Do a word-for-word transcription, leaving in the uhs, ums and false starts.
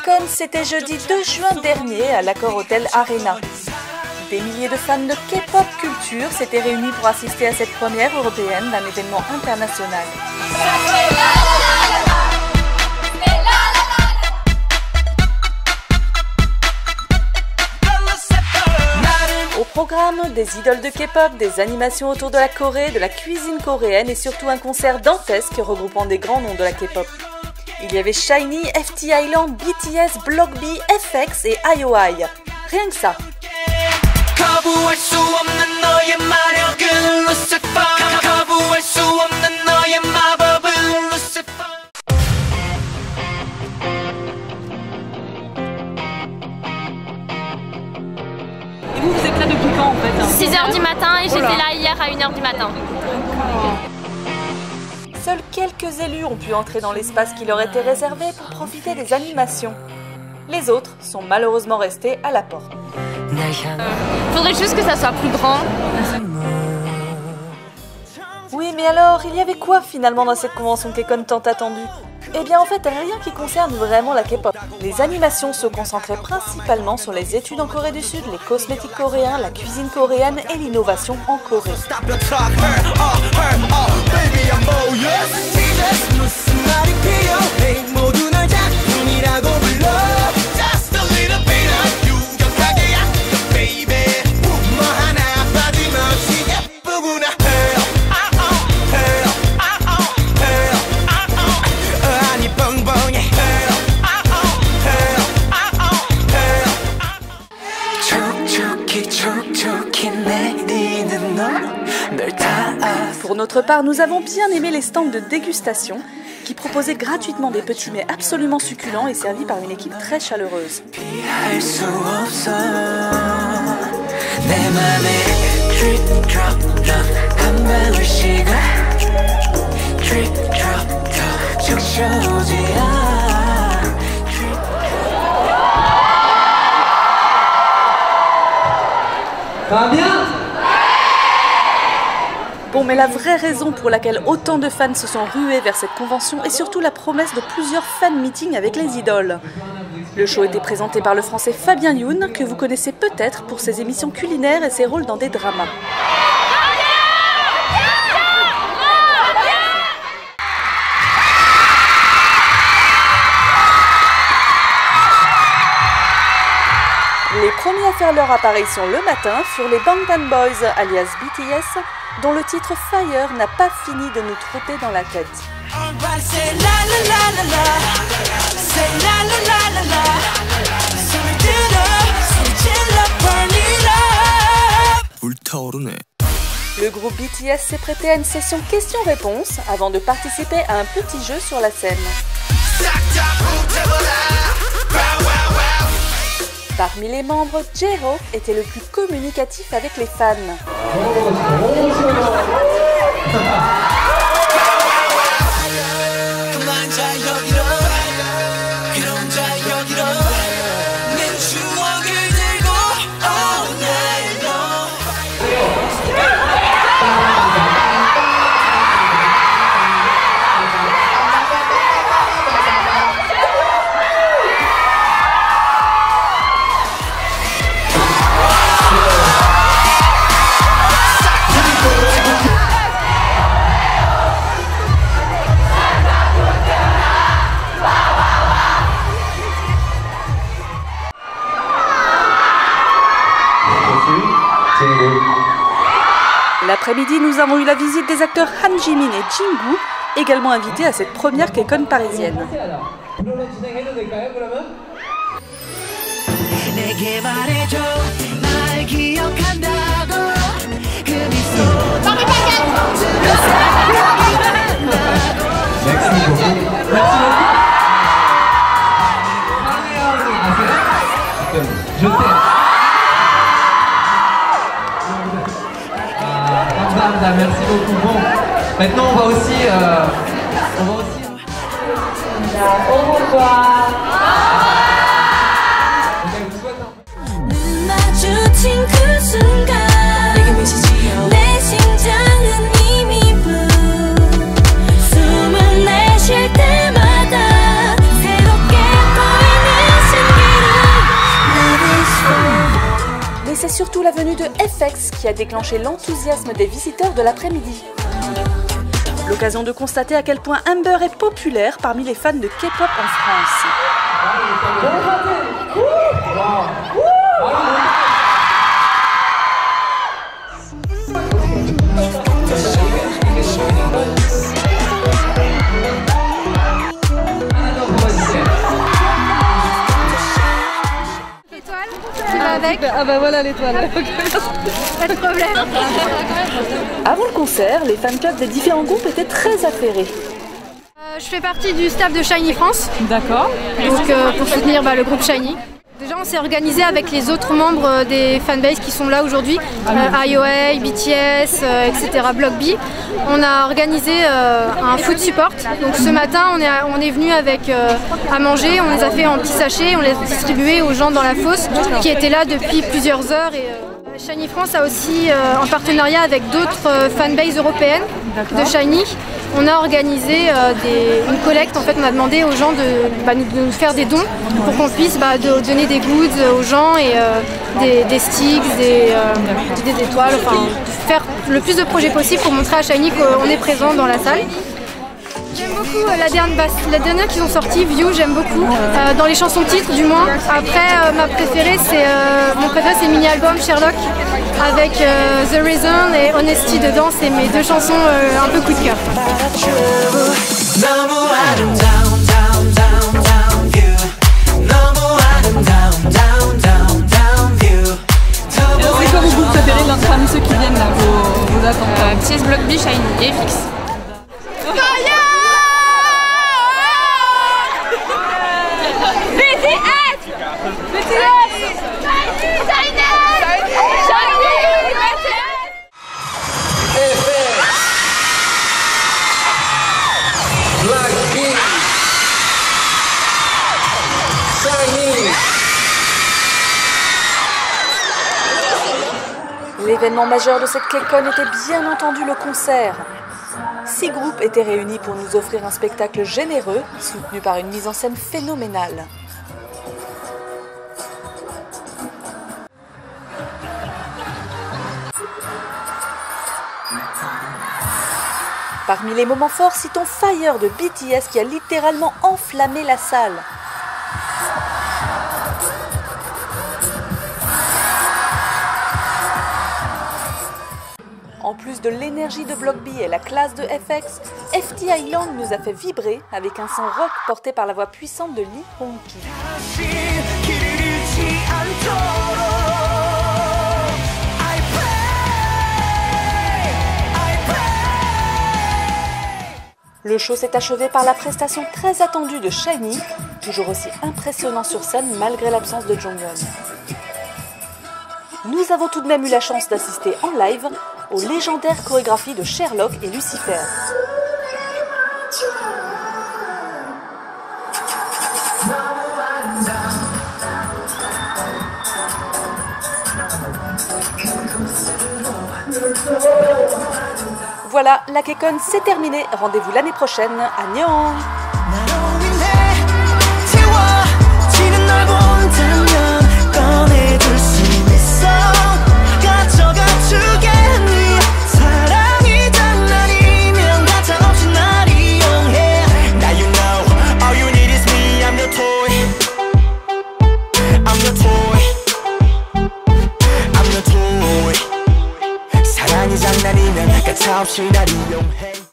KCON, c'était jeudi deux juin dernier à l'Accor Hotel Arena. Des milliers de fans de K-pop culture s'étaient réunis pour assister à cette première européenne d'un événement international. Au programme, des idoles de K-pop, des animations autour de la Corée, de la cuisine coréenne et surtout un concert dantesque regroupant des grands noms de la K-pop. Il y avait SHINee, F T Island, B T S, Block B, F X et I O I. Rien que ça. Et vous, vous êtes là depuis quand en fait? six heures du matin et j'étais là hier à une heure du matin. Seuls quelques élus ont pu entrer dans l'espace qui leur était réservé pour profiter des animations. Les autres sont malheureusement restés à la porte. Euh, faudrait juste que ça soit plus grand. Oui, mais alors, il y avait quoi finalement dans cette convention KCON tant attendue? Eh bien en fait, rien qui concerne vraiment la K-pop. Les animations se concentraient principalement sur les études en Corée du Sud, les cosmétiques coréens, la cuisine coréenne et l'innovation en Corée. Pour notre part, nous avons bien aimé les stands de dégustation qui proposaient gratuitement des petits mets absolument succulents et servis par une équipe très chaleureuse. Ça va bien? Bon, mais la vraie raison pour laquelle autant de fans se sont rués vers cette convention est surtout la promesse de plusieurs fan meetings avec les idoles. Le show était présenté par le français Fabien Youn, que vous connaissez peut-être pour ses émissions culinaires et ses rôles dans des dramas. Les premiers à faire leur apparition le matin furent les Bangtan Boys, alias B T S, dont le titre Fire n'a pas fini de nous trotter dans la tête. Le groupe B T S s'est prêté à une session questions-réponses avant de participer à un petit jeu sur la scène. Parmi les membres, J-Hope était le plus communicatif avec les fans. L'après-midi, nous avons eu la visite des acteurs Han Jimin et Jingwoo, également invités à cette première KCON parisienne. Je t'aime. Merci beaucoup. Bon, maintenant on va aussi, euh, on va aussi. Au revoir. Ok, vous souhaite un... 쉴 때마다 새롭게 보이는 surtout la venue de F X qui a déclenché l'enthousiasme des visiteurs de l'après-midi. L'occasion de constater à quel point Amber est populaire parmi les fans de K-pop en France. Avec. Ah bah voilà l'étoile. Pas de problème. Avant le concert, les fan clubs des différents groupes étaient très affairés. Euh, je fais partie du staff de Shiny France. D'accord. Donc euh, pour soutenir bah, le groupe Shiny. Déjà on s'est organisé avec les autres membres des fanbases qui sont là aujourd'hui, euh, I O A, B T S, euh, et cetera, Block B. On a organisé euh, un food support. Donc ce matin on est, on est venu avec euh, à manger, on les a fait en petits sachets, on les a distribués aux gens dans la fosse qui étaient là depuis plusieurs heures. Et, euh, Shiny France a aussi, euh, en partenariat avec d'autres euh, fanbases européennes de Shiny, on a organisé euh, des, une collecte. En fait, on a demandé aux gens de, bah, de nous faire des dons pour qu'on puisse bah, de, donner des goods aux gens et euh, des, des sticks, des, euh, des étoiles, enfin faire le plus de projets possible pour montrer à Shiny qu'on est présent dans la salle. J'aime beaucoup euh, la dernière, bah, la dernière qu'ils ont sortie, View, j'aime beaucoup, euh, dans les chansons titres du moins. Après, euh, ma préférée, c'est euh, mon préféré, c'est mini-album Sherlock, avec euh, The Reason et Honesty dedans, c'est mes deux chansons euh, un peu coup de cœur. C'est quoi vos groupes préférés parmi ceux qui viennent là, vos, vos attentes? euh, B T S, Block B, Shiny et F X. L'événement majeur de cette K-Con était bien entendu le concert. Six groupes étaient réunis pour nous offrir un spectacle généreux, soutenu par une mise en scène phénoménale. Parmi les moments forts, citons Fire de B T S qui a littéralement enflammé la salle. En plus de l'énergie de Block B et la classe de F X, F T Island nous a fait vibrer avec un son rock porté par la voix puissante de Lee Hong-ki. Le show s'est achevé par la prestation très attendue de Shiny, toujours aussi impressionnant sur scène malgré l'absence de Jonghyun. Nous avons tout de même eu la chance d'assister en live aux légendaires chorégraphies de Sherlock et Lucifer. Voilà, la K-Con c'est terminé. Rendez-vous l'année prochaine. Annyeong! 사랑이 장난이면 가차없이 날 이용해